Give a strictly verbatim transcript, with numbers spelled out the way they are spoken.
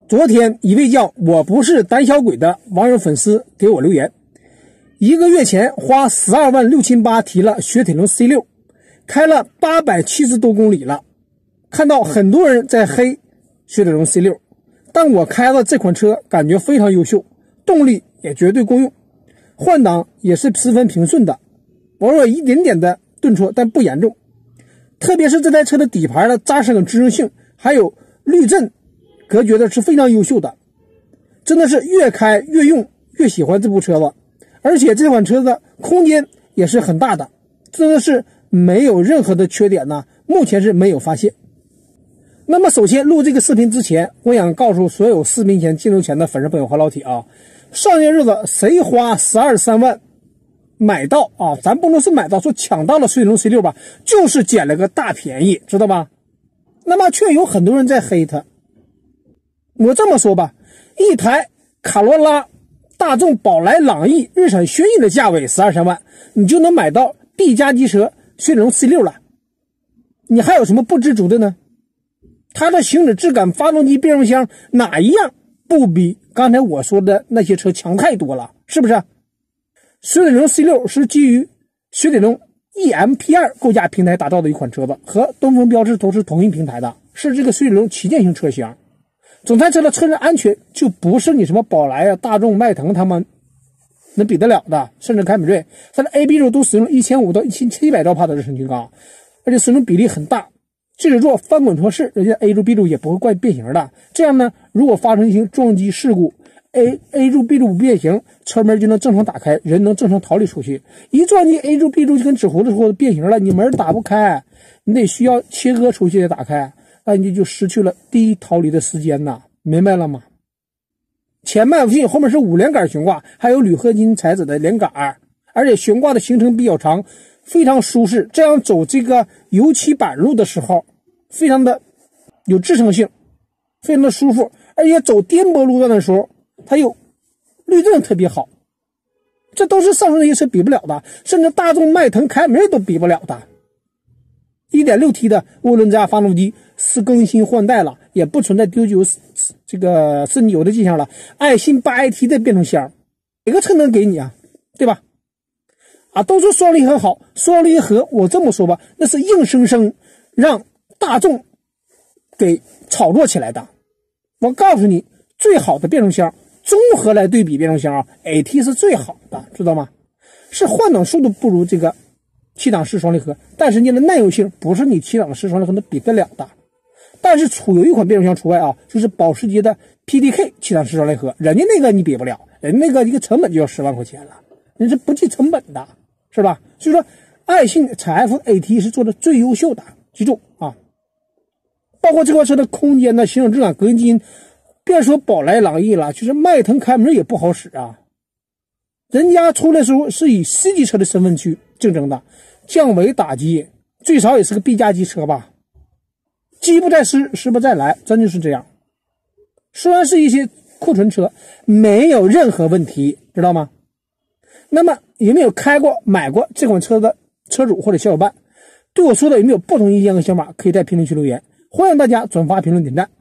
昨天一位叫我不是胆小鬼的网友粉丝给我留言，一个月前花十二万六千八提了雪铁龙 C 六， 开了八百七十多公里了，看到很多人在黑雪铁龙 C 六， 但我开了这款车感觉非常优秀，动力也绝对够用，换挡也是十分平顺的，偶尔一点点的顿挫但不严重，特别是这台车的底盘的扎实跟支撑性还有滤震隔绝的是非常优秀的，真的是越开越用越喜欢这部车子，而且这款车的空间也是很大的，真的是没有任何的缺点呢，目前是没有发现。那么首先录这个视频之前，我想告诉所有视频前镜头前的粉丝朋友和老铁啊，上些日子谁花十二三万买到啊，咱不能是买到，说抢到了雪铁龙 C 六 吧，就是捡了个大便宜，知道吧？那么却有很多人在黑它。我这么说吧，一台卡罗拉、大众宝来、朗逸、日产轩逸的价位十二三万，你就能买到 B 加级车雪铁龙 C 六 了，你还有什么不知足的呢？它的行驶质感、发动机、变速箱哪一样不比刚才我说的那些车强太多了，是不是？雪铁龙 C 六 是基于雪铁龙 E M P 二 构架平台打造的一款车子，和东风标致都是同一平台的，是这个雪铁龙旗舰型车型。整台车的车身安全就不是你什么宝来啊、大众、迈腾他们能比得了的，甚至凯美瑞，它的 A B 柱都使用一千五百到一千七百兆帕的热成金刚，而且使用比例很大。即使做翻滚托式，人家 A 柱 B 柱也不会怪变形的。这样呢，如果发生一些撞击事故 ，A A 柱 B 柱不变形，车门就能正常打开，人能正常逃离出去。一撞击 A 柱 B 柱就跟纸葫芦似的变形了，你门打不开，你得需要切割出去再打开。那你就失去了第一逃离的时间呐，明白了吗？前麦弗逊后面是五连杆悬挂，还有铝合金材质的连杆，而且悬挂的行程比较长，非常舒适。这样走这个油漆板路的时候，非常的有支撑性，非常的舒服。而且走颠簸路段的时候，它有滤震特别好，这都是上述那些车比不了的，甚至大众、迈腾、凯美瑞都比不了的。一点六 T 的涡轮增压发动机是更新换代了，也不存在丢机油这个渗油的迹象了。爱信 八 A T 的变速箱，哪个车能给你啊？对吧？啊，都说双离合好，双离合我这么说吧，那是硬生生让大众给炒作起来的。我告诉你，最好的变速箱综合来对比变速箱啊 ，A T 是最好的，知道吗？是换挡速度不如这个七档式双离合，但是你的耐用性不是你七档式双离合能比得了的。但是除有一款变速箱除外啊，就是保时捷的 P D K 七档式双离合，人家那个你比不了，人家那个一个成本就要十万块钱了，人是不计成本的，是吧？所以说，爱信采 F A T 是做的最优秀的，记住啊。包括这款车的空间的行驶质感、隔音基因，别说宝来、朗逸了，就是迈腾、凯美瑞也不好使啊。人家出来的时候是以 C 级车的身份去竞争的，降维打击，最少也是个 B 加级车吧。机不在失，失不再来，真就是这样。虽然是一些库存车，没有任何问题，知道吗？那么有没有开过、买过这款车的车主或者小伙伴，对我说的有没有不同意见和想法，可以在评论区留言，欢迎大家转发、评论、点赞。